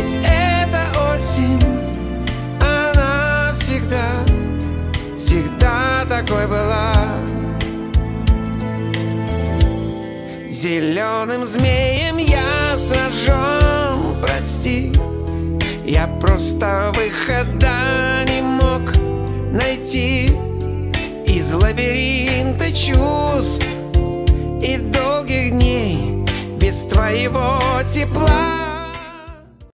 Ведь эта осень, она всегда, всегда такой была. Зеленым змеем я сражен, прости. Я просто выхода не мог найти из лабиринта чувств и долгих дней без твоего тепла.